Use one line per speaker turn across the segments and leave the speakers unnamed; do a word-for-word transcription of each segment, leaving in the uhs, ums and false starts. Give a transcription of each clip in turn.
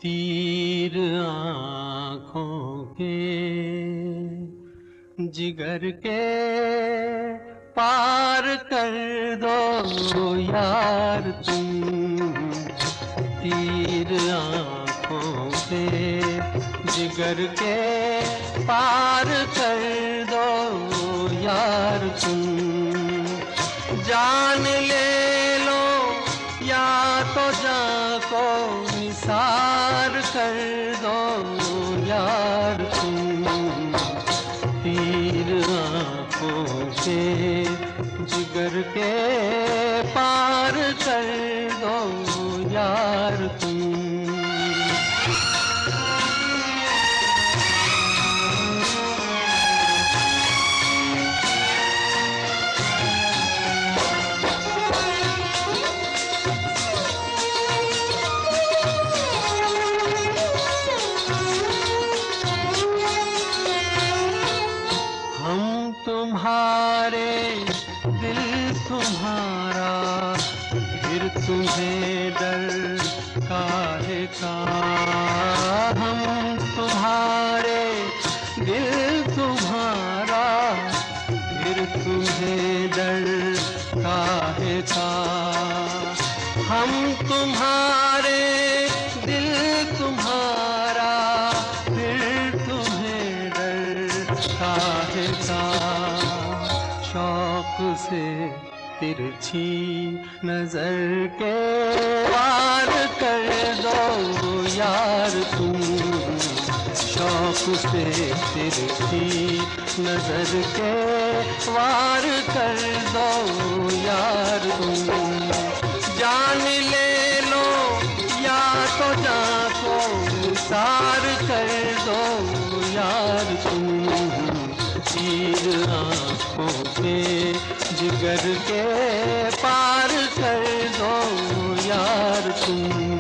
तीर आँखों के जिगर के पार कर दो यार तुम। तीर आँखों के जिगर के पार कर दो यार तुम। जान ले लो या तो जान को निसार कर दो यार तुम। तीर आँखों के जिगर के पार कर दो यार तुम। तुम्हारे दिल तुम्हारा फिर तुम्हें डर काहे का। हम तुम्हारे दिल तुम्हारा फिर तुम्हें डर काहे का। हम तुम्हारे दिल तुम्हारा फिर तुम्हें डर काहे का। शौक से तिरछी नजर के वार कर दो यार तुम। शौक से तिरछी नजर के वार कर दो यार तुम। जान ले लो या तो जान को सार कर दो यार तुम। तीर आँखों के जिगर के पार कर दो यार तुम।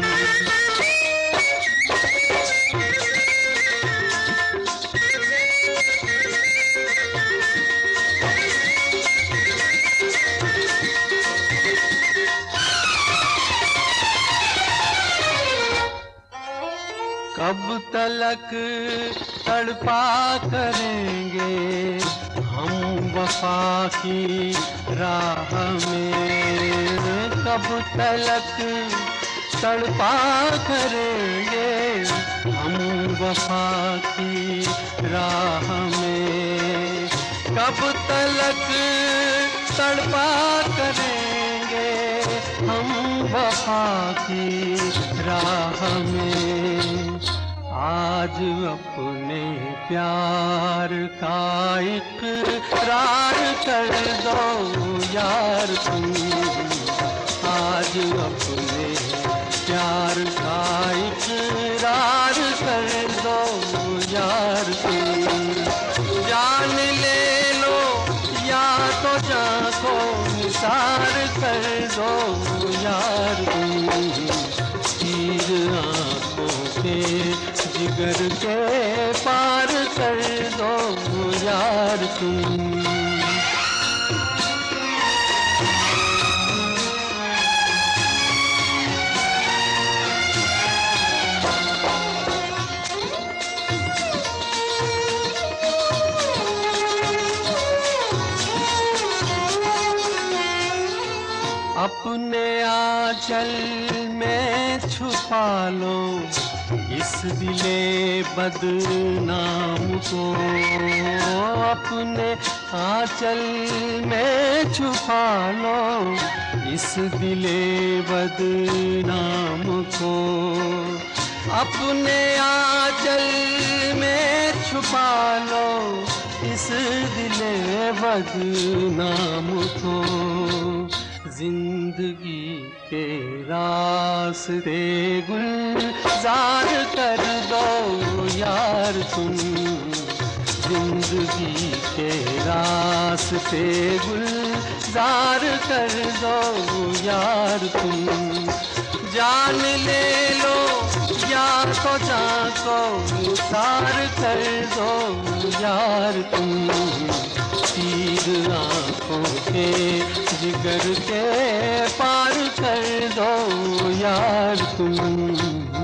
कब तलक तड़पा करेंगे हम वफा की राह में। कब तलक तड़पा करेंगे हम वफा की राह में। कब तलक तड़पा करेंगे हम वफा की राह में। आज अपने प्यार का इकरार कर दो यार तुम। आज अपने प्यार का इकरार कर दो यार तुम। जान ले लो या तो जान को निसार कर दो यार तुम। तीर आँखों के जिगर के पार कर दो यार तुम। अपने आंचल में छुपा लो इस दिले बदनाम को। अपने आंचल में छुपा लो इस दिले बदनाम को। अपने आंचल में छुपा लो इस दिले बदनाम को। जिंदगी के रास्ते गुलजार कर दो यार तुम। जिंदगी के रास्ते गुलजार कर दो यार तुम। जान ले लो या तो जान को निसार कर दो यार तुम। तीर आँखों के जिगर के पार कर दो यार तुम।